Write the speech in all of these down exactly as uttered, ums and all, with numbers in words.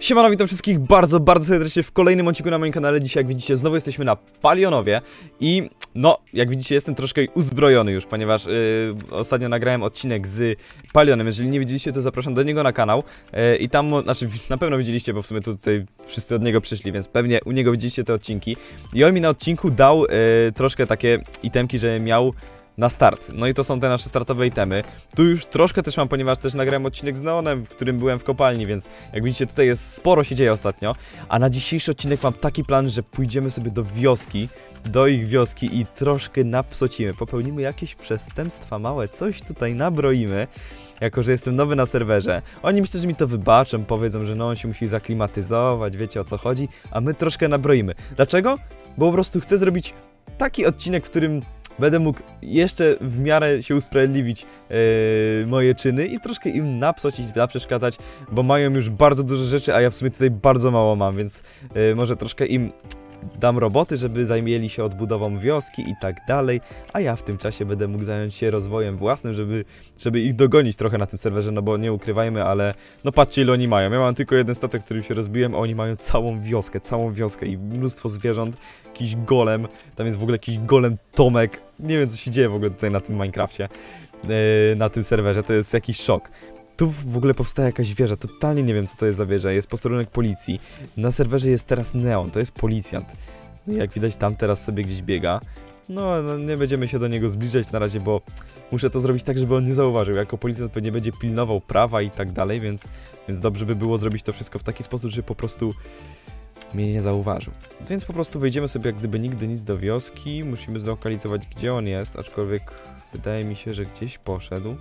Siemano, witam wszystkich bardzo, bardzo serdecznie w kolejnym odcinku na moim kanale. Dzisiaj, jak widzicie, znowu jesteśmy na Palionowie i no, jak widzicie, jestem troszkę uzbrojony już, ponieważ yy, ostatnio nagrałem odcinek z Palionem. Jeżeli nie widzieliście, to zapraszam do niego na kanał yy, i tam, znaczy na pewno widzieliście, bo w sumie tutaj wszyscy od niego przyszli, więc pewnie u niego widzieliście te odcinki. I on mi na odcinku dał yy, troszkę takie itemki, że miał na start. No i to są te nasze startowe itemy. Tu już troszkę też mam, ponieważ też nagrałem odcinek z Neonem, w którym byłem w kopalni, więc jak widzicie, tutaj jest sporo się dzieje ostatnio. A na dzisiejszy odcinek mam taki plan, że pójdziemy sobie do wioski, do ich wioski i troszkę napsocimy. Popełnimy jakieś przestępstwa małe, coś tutaj nabroimy. Jako że jestem nowy na serwerze. Oni myślę, że mi to wybaczą, powiedzą, że no on się musi zaklimatyzować, wiecie o co chodzi, a my troszkę nabroimy. Dlaczego? Bo po prostu chcę zrobić taki odcinek, w którym będę mógł jeszcze w miarę się usprawiedliwić yy, moje czyny i troszkę im napsocić, naprzeszkadzać, bo mają już bardzo dużo rzeczy, a ja w sumie tutaj bardzo mało mam, więc yy, może troszkę im dam roboty, żeby zajmieli się odbudową wioski i tak dalej, a ja w tym czasie będę mógł zająć się rozwojem własnym, żeby, żeby ich dogonić trochę na tym serwerze, no bo nie ukrywajmy, ale no patrzcie, ile oni mają. Ja mam tylko jeden statek, którym się rozbiłem, a oni mają całą wioskę, całą wioskę i mnóstwo zwierząt, jakiś golem, tam jest w ogóle jakiś golem Tomek, nie wiem co się dzieje w ogóle tutaj na tym Minecrafcie, yy, na tym serwerze, to jest jakiś szok. Tu w ogóle powstaje jakaś wieża, totalnie nie wiem co to jest za wieża, jest posterunek policji. Na serwerze jest teraz Neon, to jest policjant. No i jak widać tam teraz sobie gdzieś biega. No, no nie będziemy się do niego zbliżać na razie, bo muszę to zrobić tak, żeby on nie zauważył. Jako policjant pewnie będzie pilnował prawa i tak dalej, więc, więc dobrze by było zrobić to wszystko w taki sposób, że po prostu mnie nie zauważył. Więc po prostu wejdziemy sobie jak gdyby nigdy nic do wioski. Musimy zlokalizować, gdzie on jest, aczkolwiek wydaje mi się, że gdzieś poszedł.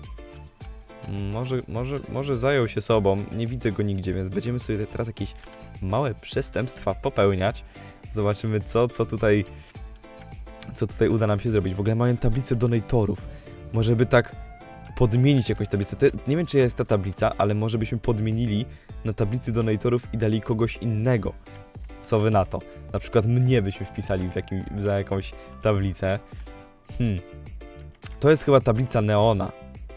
Może, może, może zajął się sobą, nie widzę go nigdzie, więc będziemy sobie teraz jakieś małe przestępstwa popełniać. Zobaczymy co, co tutaj, co tutaj uda nam się zrobić. W ogóle mają tablicę donatorów. Może by tak podmienić jakąś tablicę. To, nie wiem czy jest ta tablica, ale może byśmy podmienili na tablicy donatorów i dali kogoś innego. Co wy na to? Na przykład mnie byśmy wpisali w jakim, za jakąś tablicę. Hmm. To jest chyba tablica Neona.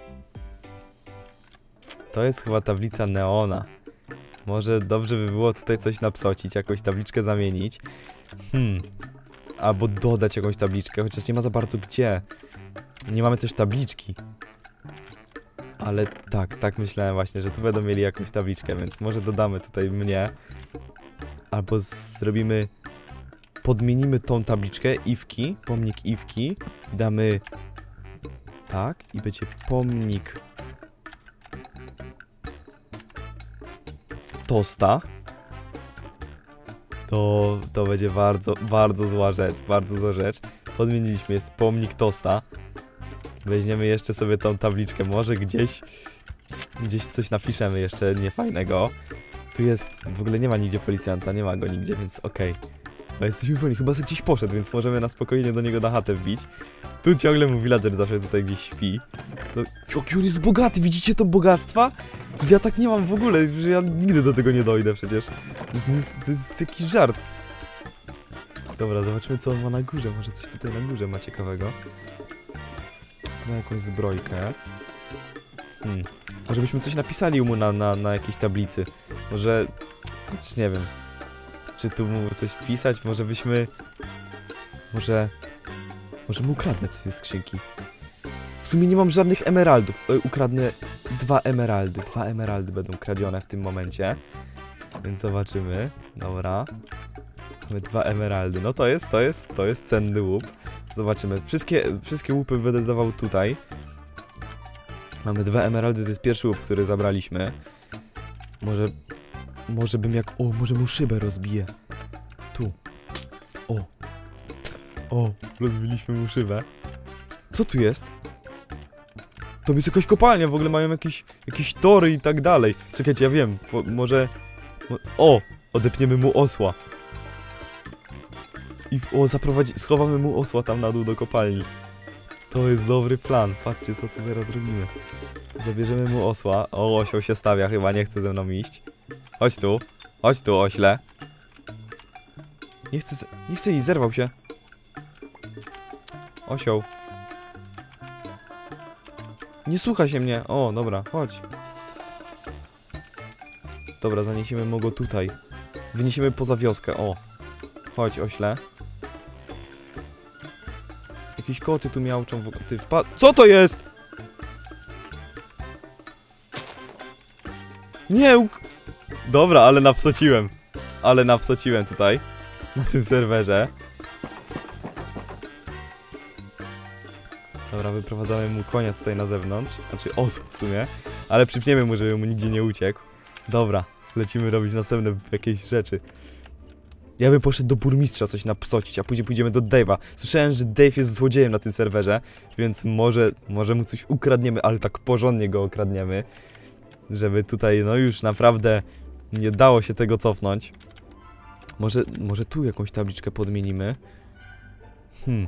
To jest chyba tablica Neona. Może dobrze by było tutaj coś napsocić, jakąś tabliczkę zamienić. Hmm. Albo dodać jakąś tabliczkę, chociaż nie ma za bardzo gdzie. Nie mamy też tabliczki. Ale tak, tak myślałem właśnie, że tu będą mieli jakąś tabliczkę, więc może dodamy tutaj mnie. Albo zrobimy... Podmienimy tą tabliczkę Iwki, pomnik Iwki. Damy... Tak, i będzie pomnik... Tosta. To, to będzie bardzo, bardzo zła rzecz, bardzo zła rzecz. Podmieniliśmy, jest pomnik Tosta. Weźmiemy jeszcze sobie tą tabliczkę, może gdzieś, gdzieś coś napiszemy jeszcze niefajnego. Tu jest, w ogóle nie ma nigdzie policjanta, nie ma go nigdzie, więc okej. Okay. No jesteśmy wolni, chyba gdzieś poszedł, więc możemy na spokojnie do niego na chatę wbić. Tu ciągle mu villager zawsze tutaj gdzieś śpi. No, jaki on jest bogaty, widzicie to bogactwa? Ja tak nie mam w ogóle, że ja nigdy do tego nie dojdę przecież. To jest, to jest jakiś żart. Dobra, zobaczymy co on ma na górze, może coś tutaj na górze ma ciekawego. Tu ma jakąś zbrojkę. Hmm. Może byśmy coś napisali mu na, na, na jakiejś tablicy. Może... Chociaż nie wiem. Czy tu mu coś wpisać? Może byśmy... Może... Może mu ukradnę coś ze skrzynki. W sumie nie mam żadnych emeraldów. E, ukradnę dwa emeraldy. Dwa emeraldy będą kradzione w tym momencie. Więc zobaczymy. Dobra. Mamy dwa emeraldy. No to jest, to jest, to jest cenny łup. Zobaczymy. Wszystkie, wszystkie łupy będę dawał tutaj. Mamy dwa emeraldy, to jest pierwszy łup, który zabraliśmy. Może... Może bym jak... O, może mu szybę rozbiję. Tu. O. O, rozbiliśmy mu szybę. Co tu jest? To jest jakaś kopalnia, w ogóle mają jakieś, jakieś tory i tak dalej. Czekajcie, ja wiem, po, może... O! Odepniemy mu osła. I o, zaprowadzi... schowamy mu osła tam na dół do kopalni. To jest dobry plan, patrzcie co tu zaraz robimy. Zabierzemy mu osła. O, osioł się stawia, chyba nie chce ze mną iść. Chodź tu, chodź tu ośle. Nie chcę, nie chcę iść, zerwał się. Osioł. Nie słucha się mnie. O, dobra, chodź. Dobra, zaniesiemy mu go tutaj. Wyniesiemy poza wioskę, o. Chodź, ośle. Jakieś koty tu miałczą w... Ty wpa... Co to jest? Nie, uk... Dobra, ale napsociłem. Ale napsociłem tutaj. Na tym serwerze. Dobra, wyprowadzamy mu konia tutaj na zewnątrz. Znaczy osób w sumie. Ale przypniemy mu, żeby mu nigdzie nie uciekł. Dobra, lecimy robić następne jakieś rzeczy. Ja bym poszedł do burmistrza coś napsocić, a później pójdziemy do Dave'a. Słyszałem, że Dave jest złodziejem na tym serwerze, więc może, może mu coś ukradniemy, ale tak porządnie go okradniemy. Żeby tutaj, no już naprawdę nie dało się tego cofnąć. Może, może tu jakąś tabliczkę podmienimy. Hmm.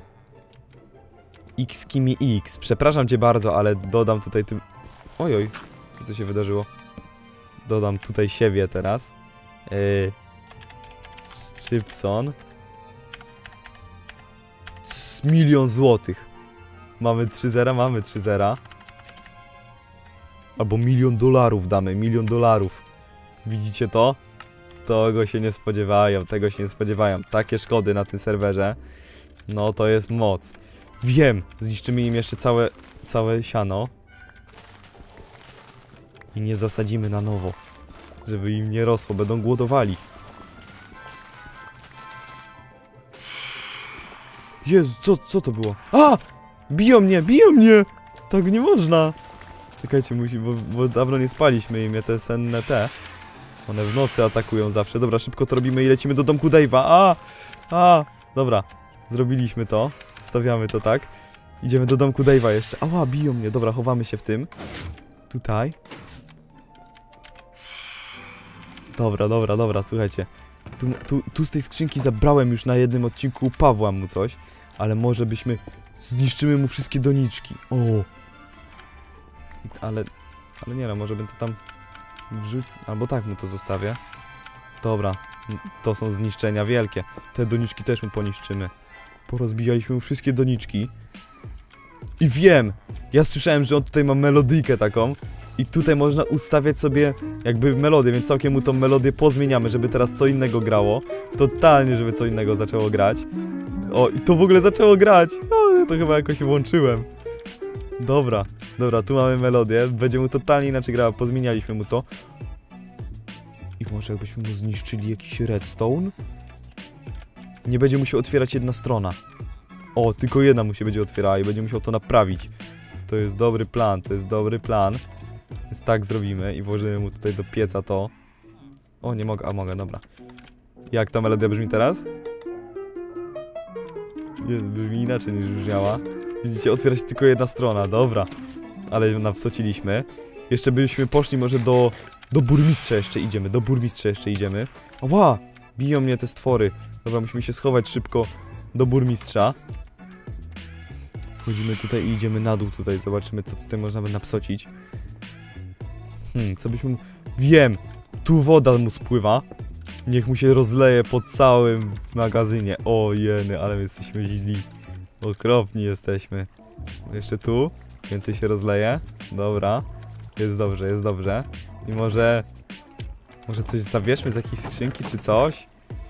X Kimi X. Przepraszam cię bardzo, ale dodam tutaj tym... Ojoj, co tu się wydarzyło? Dodam tutaj siebie teraz. Yy... Szybson. Milion złotych. Mamy trzy zera, mamy trzy zera. Albo milion dolarów damy, milion dolarów. Widzicie to? Tego się nie spodziewają, tego się nie spodziewają. Takie szkody na tym serwerze. No to jest moc. Wiem, zniszczymy im jeszcze całe, całe siano. I nie zasadzimy na nowo. Żeby im nie rosło, będą głodowali. Jezu, co, co to było? A! Biją mnie, biją mnie! Tak nie można! Czekajcie, musi, bo, bo dawno nie spaliśmy im te senne te. One w nocy atakują zawsze. Dobra, szybko to robimy i lecimy do domku Dave'a. A! A! Dobra, zrobiliśmy to. Zostawiamy to tak. Idziemy do domku Dave'a jeszcze. Ała, biją mnie. Dobra, chowamy się w tym. Tutaj. Dobra, dobra, dobra, słuchajcie. Tu, tu, tu z tej skrzynki zabrałem już na jednym odcinku u Pawła mu coś. Ale może byśmy... Zniszczymy mu wszystkie doniczki. O! Ale... Ale nie no, może bym to tam... Wrzuć... Albo tak mu to zostawię. Dobra. To są zniszczenia wielkie. Te doniczki też mu poniszczymy. Porozbijaliśmy mu wszystkie doniczki. I wiem! Ja słyszałem, że on tutaj ma melodyjkę taką. I tutaj można ustawiać sobie jakby melodię, więc całkiem mu tą melodię pozmieniamy, żeby teraz co innego grało. Totalnie, żeby co innego zaczęło grać. O, i to w ogóle zaczęło grać. O, ja to chyba jakoś włączyłem. Dobra, dobra, tu mamy melodię. Będzie mu totalnie inaczej grało, pozmienialiśmy mu to. I może jakbyśmy mu zniszczyli jakiś redstone? Nie będzie mu się otwierać jedna strona. O, tylko jedna mu się będzie otwierała i będzie musiał to naprawić. To jest dobry plan, to jest dobry plan. Więc tak zrobimy i włożymy mu tutaj do pieca to. O, nie mogę, a mogę, dobra. Jak ta melodia brzmi teraz? Nie, brzmi inaczej niż brzmiała. Widzicie, otwiera się tylko jedna strona, dobra. Ale nawsociliśmy. Jeszcze byśmy poszli może do... Do burmistrza jeszcze idziemy, do burmistrza jeszcze idziemy. Ła! Biją mnie te stwory. Dobra, musimy się schować szybko do burmistrza. Wchodzimy tutaj i idziemy na dół tutaj, zobaczymy co tutaj można by napsocić. Hmm, co byśmy... Wiem! Tu woda mu spływa. Niech mu się rozleje po całym magazynie. O jeny, ale my jesteśmy źli. Okropni jesteśmy. Jeszcze tu. Więcej się rozleje. Dobra. Jest dobrze, jest dobrze. I może... Może coś zabierzmy z jakiejś skrzynki, czy coś?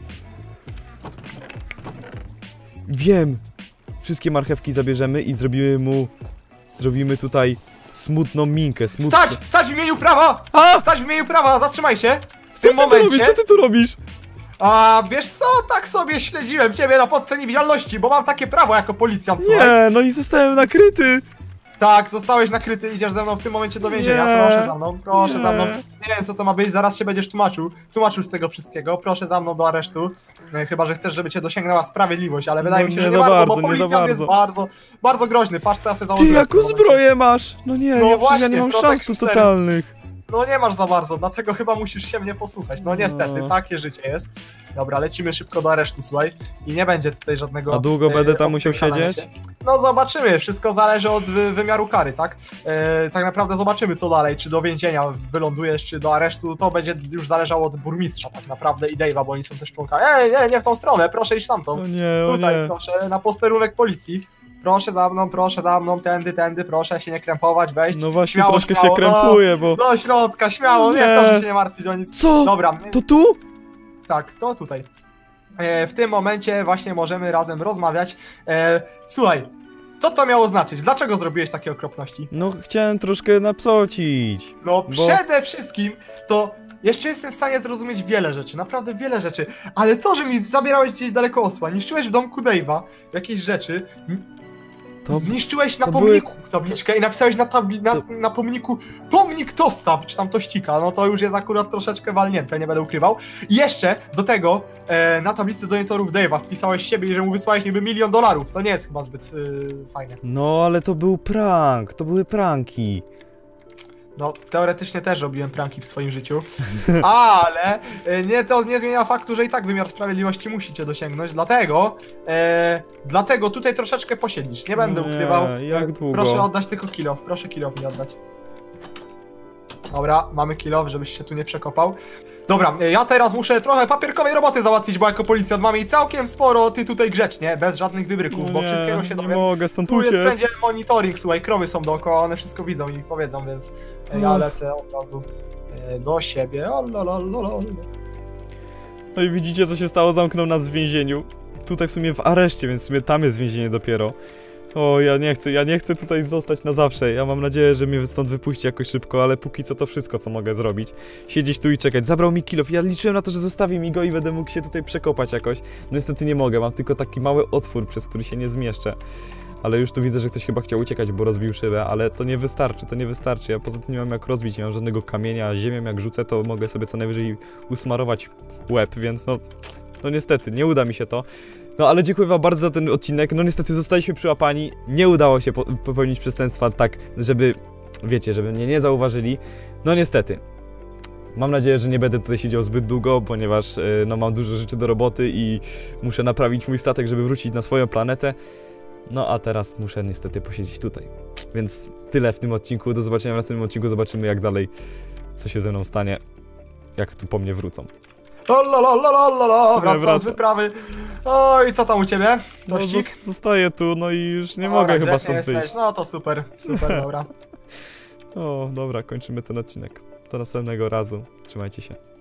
Wiem! Wszystkie marchewki zabierzemy i zrobimy mu... Zrobimy tutaj smutną minkę. Smutno... Stać! Stać w imieniu prawa! A! Stać w imieniu prawa! Zatrzymaj się! W Co tym ty tu momencie... robisz? Co ty tu robisz? A wiesz co? Tak sobie śledziłem ciebie na podce niewidzialności, bo mam takie prawo jako policjant, słuchaj. Nie, no i zostałem nakryty. Tak, zostałeś nakryty, idziesz ze mną w tym momencie do więzienia. Nie. Proszę za mną, proszę Nie. za mną. Nie wiem co to ma być, zaraz się będziesz tłumaczył. Tłumaczył z tego wszystkiego, proszę za mną do aresztu. No, chyba, że chcesz, żeby cię dosięgnęła sprawiedliwość, ale wydaje No, mi się, nie że nie za bardzo, bardzo, bo nie za policjant jest bardzo. bardzo, bardzo groźny. Patrz co ja sobie Ty, założyłem. w jaką tym momencie. zbroję masz? No nie, No ja, przecież ja nie właśnie, mam Protek szans tu cztery. totalnych. No nie masz za bardzo, dlatego chyba musisz się mnie posłuchać. No niestety, No. takie życie jest. Dobra, lecimy szybko do aresztu, słuchaj. I nie będzie tutaj żadnego... A długo e, będę tam musiał obcykania siedzieć? się. No zobaczymy, wszystko zależy od wy wymiaru kary, tak? E, tak naprawdę zobaczymy co dalej, czy do więzienia wylądujesz, czy do aresztu, to będzie już zależało od burmistrza tak naprawdę i Dave'a, bo oni są też członkami. Ej, nie, nie w tą stronę, proszę iść tamtą. O nie, o Tutaj, nie. proszę, na posterunek policji. proszę za mną, proszę za mną, tędy, tędy, proszę się nie krępować, wejść. No właśnie, śmiało, troszkę śmiało, się krępuję, bo... Do środka, śmiało, nie, Nie. proszę się nie martwić o nic. Co? Dobra, To tu? tak, to tutaj. E, w tym momencie właśnie możemy razem rozmawiać. E, słuchaj, co to miało znaczyć? Dlaczego zrobiłeś takie okropności? No chciałem troszkę napsocić. No Bo- przede wszystkim to jeszcze jestem w stanie zrozumieć wiele rzeczy, naprawdę wiele rzeczy, ale to, że mi zabierałeś gdzieś daleko osła, niszczyłeś w domku Dave'a jakieś rzeczy, To- zniszczyłeś na to pomniku tabliczkę i napisałeś na, tabli na, To- na pomniku pomnik Tosta, czy tam Tościka, no to już jest akurat troszeczkę walnięte, nie będę ukrywał. I jeszcze do tego e, na tablicy donatorów Dave'a wpisałeś siebie i że mu wysłałeś niby milion dolarów, to nie jest chyba zbyt e, fajne. No ale to był prank, to były pranki. No, teoretycznie też robiłem pranki w swoim życiu, ale e, nie, to nie zmienia faktu, że i tak wymiar sprawiedliwości musicie dosięgnąć, dlatego e, dlatego tutaj troszeczkę posiedzisz, nie będę Nie, ukrywał. jak długo? Proszę oddać tylko kilof, proszę kilof mi oddać. Dobra, mamy kilof, żebyś się tu nie przekopał. Dobra, e, ja teraz muszę trochę papierkowej roboty załatwić, bo jako policjant mamy jej całkiem sporo, ty tutaj grzecznie, bez żadnych wybryków, No bo nie, wszystkiego się nie dowiem. mogę stąd Tu jest uciec. wszędzie monitoring, słuchaj, krowy są dookoła, one wszystko widzą i powiedzą, więc e, ja Uff. lecę od razu e, do siebie. O, lo, lo, lo, lo. No i widzicie, co się stało, zamknął nas w więzieniu. Tutaj w sumie w areszcie, więc w sumie tam jest więzienie dopiero. O, ja nie chcę, ja nie chcę tutaj zostać na zawsze. Ja mam nadzieję, że mnie stąd wypuści jakoś szybko, ale póki co to wszystko, co mogę zrobić. Siedzieć tu i czekać. Zabrał mi kilof. Ja liczyłem na to, że zostawi mi go i będę mógł się tutaj przekopać jakoś. No niestety nie mogę, mam tylko taki mały otwór, przez który się nie zmieszczę. Ale już tu widzę, że ktoś chyba chciał uciekać, bo rozbił szybę, ale to nie wystarczy, to nie wystarczy. Ja poza tym nie mam jak rozbić, nie mam żadnego kamienia, a ziemią jak rzucę, to mogę sobie co najwyżej usmarować łeb, więc no... No niestety, nie uda mi się to. No ale dziękuję wam bardzo za ten odcinek. No niestety zostaliśmy przyłapani. Nie udało się po popełnić przestępstwa tak, żeby... Wiecie, żeby mnie nie zauważyli. No niestety. Mam nadzieję, że nie będę tutaj siedział zbyt długo, ponieważ yy, no mam dużo rzeczy do roboty i muszę naprawić mój statek, żeby wrócić na swoją planetę. No a teraz muszę niestety posiedzieć tutaj. Więc tyle w tym odcinku. Do zobaczenia w następnym odcinku. Zobaczymy jak dalej, co się ze mną stanie. Jak tu po mnie wrócą. Lo, lo, lo, lo, lo, lo, lo. Wracam wraca. z wyprawy. Oj, co tam u ciebie? No, Tościk? zos- zostaję tu, no i już nie Dobra, mogę chyba grzecznie stąd jesteś. wyjść. No to super, super, dobra. O, dobra, kończymy ten odcinek. Do następnego razu. Trzymajcie się.